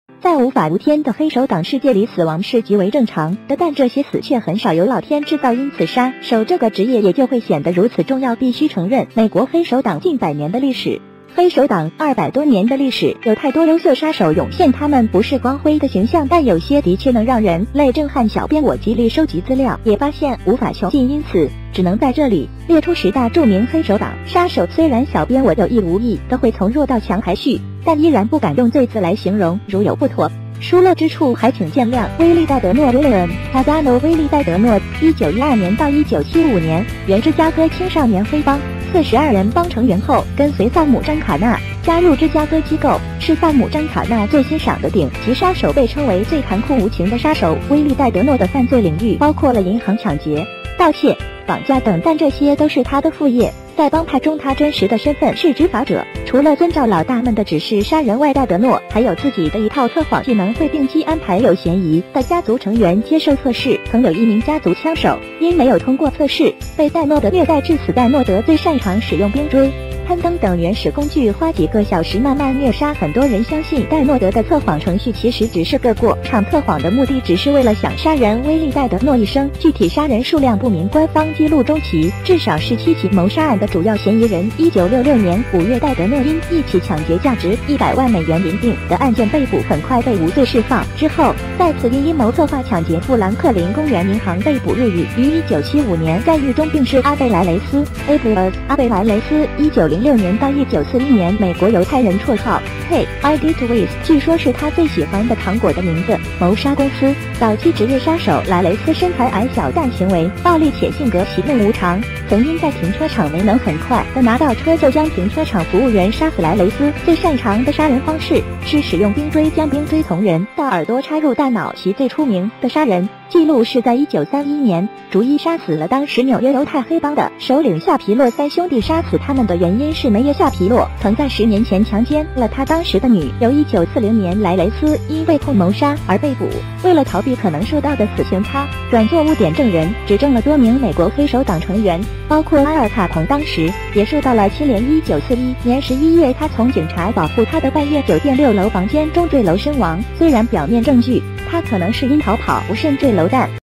在无法无天的黑手党世界里，死亡是极为正常的，但这些死却很少由老天制造，因此杀手这个职业也就会显得如此重要。必须承认，美国黑手党近100年的历史，黑手党200多年的历史，有太多优秀杀手涌现，他们不是光辉的形象，但有些的确能让人泪震撼。小编我极力收集资料，也发现无法穷尽，因此只能在这里列出10大著名黑手党杀手。虽然小编我有意无意的会从弱到强排序，但依然不敢用罪字来形容，如有不妥疏漏之处还请见谅。威利戴德诺 William Cardano 威利戴德诺1912年到1975年，原芝加哥青少年黑帮42人帮成员后，跟随萨姆·詹卡纳加入芝加哥机构，是萨姆·詹卡纳最欣赏的顶级杀手，被称为最残酷无情的杀手。威利戴德诺的犯罪领域包括了银行抢劫、盗窃、绑架等，但这些都是他的副业。在帮派中，他真实的身份是执法者，除了遵照老大们的指示杀人外，戴德诺还有自己的一套测谎技能，会定期安排有嫌疑的家族成员接受测试。曾有一名家族枪手因没有通过测试，被戴诺德虐待致死。戴诺德最擅长使用冰锥、攀登等原始工具，花几个小时慢慢虐杀很多人。相信戴诺德的测谎程序其实只是个过场，测谎的目的只是为了想杀人威利戴德诺一生，具体杀人数量不明，官方记录中其至少是7起谋杀案的主要嫌疑人。1966年5月，戴德诺因一起抢劫价值100万美元银锭的案件被捕，很快被无罪释放。之后再次因阴谋策划抢劫富兰克林公园银行被捕入狱，于1975年在狱中病逝。阿贝莱雷斯 Abelard 阿贝莱雷斯1906年到1941年，美国犹太人，绰号 ID Twist， 据说是他最喜欢的糖果的名字。谋杀公司早期职业杀手莱雷斯身材矮小，但行为暴力且性格喜怒无常，曾因在停车场没能很快的拿到车就将停车场服务员杀死。莱雷斯最擅长的杀人方式是使用冰锥，将冰锥从人的耳朵插入大脑。其最出名的杀人记录是在1931年逐一杀死了当时纽约犹太黑帮的首领夏皮洛3兄弟，杀死他们的原因是梅耶夏皮洛曾在10年前强奸了他当时的女友。1940年，莱雷斯因被控谋杀而被捕，为了逃避可能受到的死刑，他转作污点证人，指证了多名美国黑手党成员，包括阿尔卡彭，当时也受到了牵连。1941年11月，他从警察保护他的半夜酒店6楼房间中坠楼身亡。虽然表面证据他可能是因逃跑不慎坠楼，但